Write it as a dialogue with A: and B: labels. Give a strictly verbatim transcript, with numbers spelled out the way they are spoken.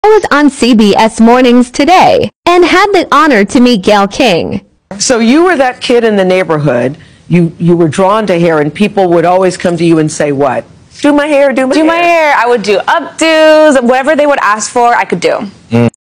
A: I was on C B S Mornings today and had the honor to meet Gayle King.
B: So you were that kid in the neighborhood. You you were drawn to hair, and people would always come to you and say, "What? Do my hair, do my
C: do
B: hair."
C: my hair. I would do updos, whatever they would ask for, I could do. Mm.